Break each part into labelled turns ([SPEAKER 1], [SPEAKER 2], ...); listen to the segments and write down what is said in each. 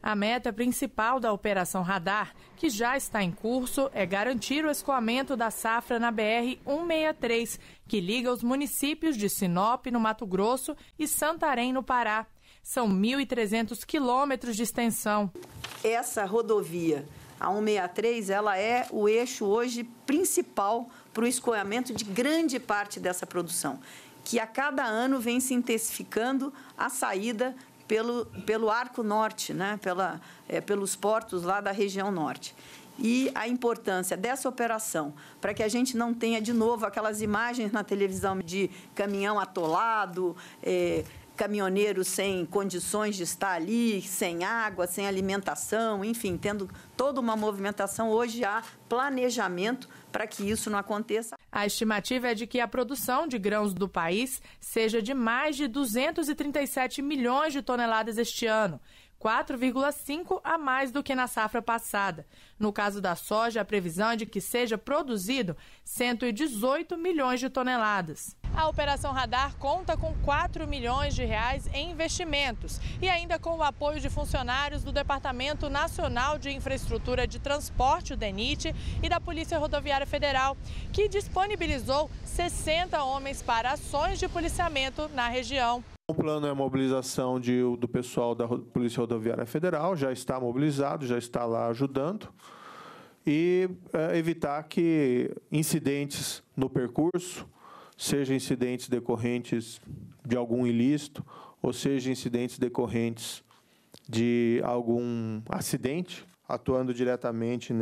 [SPEAKER 1] A meta principal da Operação Radar, que já está em curso, é garantir o escoamento da safra na BR-163, que liga os municípios de Sinop, no Mato Grosso, e Santarém, no Pará. São 1.300 quilômetros de extensão.
[SPEAKER 2] Essa rodovia, a 163, ela é o eixo hoje principal para o escoamento de grande parte dessa produção, que a cada ano vem se intensificando a saída pelo Arco Norte, né? Pelos portos lá da região norte. E a importância dessa operação, para que a gente não tenha de novo aquelas imagens na televisão de caminhão atolado, caminhoneiros sem condições de estar ali, sem água, sem alimentação, enfim, tendo toda uma movimentação. Hoje há planejamento para que isso não aconteça.
[SPEAKER 1] A estimativa é de que a produção de grãos do país seja de mais de 237 milhões de toneladas este ano, 4,5 a mais do que na safra passada. No caso da soja, a previsão é de que seja produzido 118 milhões de toneladas. A Operação Radar conta com 4 milhões de reais em investimentos e ainda com o apoio de funcionários do Departamento Nacional de Infraestrutura de Transporte, o DENIT, e da Polícia Rodoviária Federal, que disponibilizou 60 homens para ações de policiamento na região.
[SPEAKER 3] O plano é a mobilização do pessoal da Polícia Rodoviária Federal, já está mobilizado, já está lá ajudando, e evitar que incidentes no percurso, seja incidentes decorrentes de algum ilícito, ou seja incidentes decorrentes de algum acidente, atuando diretamente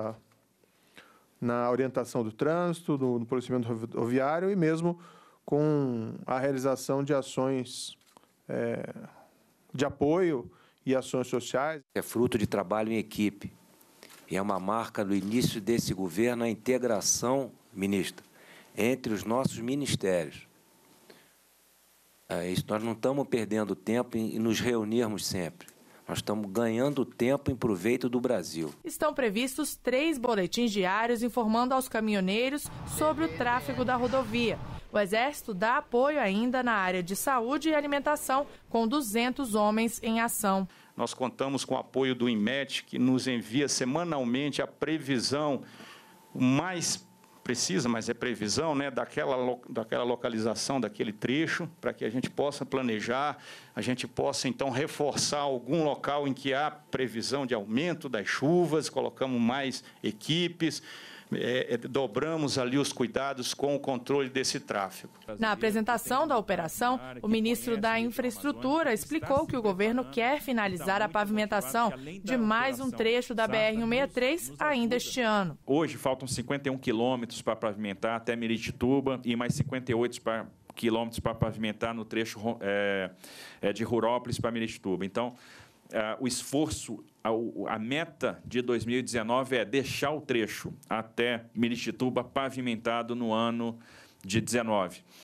[SPEAKER 3] na orientação do trânsito, no policiamento rodoviário e mesmo com a realização de ações de apoio e ações sociais.
[SPEAKER 4] É fruto de trabalho em equipe e é uma marca do início desse governo a integração, ministra, entre os nossos ministérios. Nós não estamos perdendo tempo em nos reunirmos sempre. Nós estamos ganhando tempo em proveito do Brasil.
[SPEAKER 1] Estão previstos 3 boletins diários informando aos caminhoneiros sobre o tráfego da rodovia. O Exército dá apoio ainda na área de saúde e alimentação, com 200 homens em ação.
[SPEAKER 5] Nós contamos com o apoio do INMET, que nos envia semanalmente a previsão mais precisa, mas é previsão, né, daquela localização, daquele trecho, para que a gente possa planejar, a gente possa, então, reforçar algum local em que há previsão de aumento das chuvas, colocamos mais equipes, dobramos ali os cuidados com o controle desse tráfego.
[SPEAKER 1] Na apresentação da operação, o ministro da Infraestrutura explicou que o governo quer finalizar a pavimentação de mais um trecho da BR-163 ainda este ano.
[SPEAKER 6] Hoje faltam 51 quilômetros para pavimentar até Miritituba e mais 58 quilômetros para pavimentar no trecho de Rurópolis para Miritituba. Então, o esforço, a meta de 2019 é deixar o trecho até Miritituba pavimentado no ano de 19.